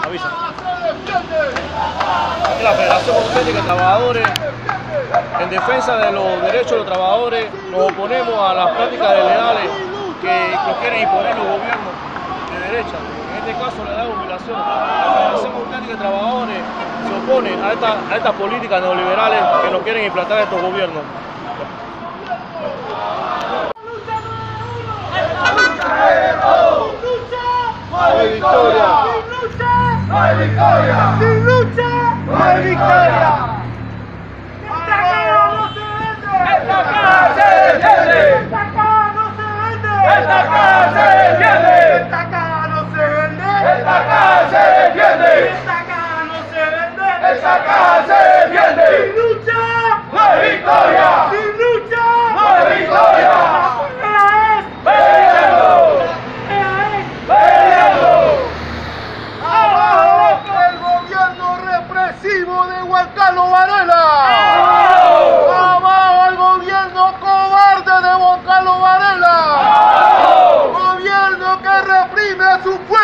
avisa. La Federación Auténtica de Trabajadores, en defensa de los derechos de los trabajadores, nos oponemos a las prácticas desleales que quieren imponer los gobiernos de derecha. En este caso, la edad de jubilación. La Federación Auténtica de Trabajadores se opone a estas políticas neoliberales que nos quieren implantar estos gobiernos. No hay victoria. No hay victoria. Sin lucha, no hay victoria. Esta cara no se vende. Esta cara se defiende. Esta cara no se vende. Esta cara se defiende. Esta cara no se vende. Esta cara se defiende. Esta cara no se vende. Esta cara se defiende. Sin lucha, no hay victoria. Sin lucha, no hay victoria. De Juan Carlos Varela. Abajo el gobierno cobarde de Juan Carlos Varela. Gobierno que reprime a su pueblo.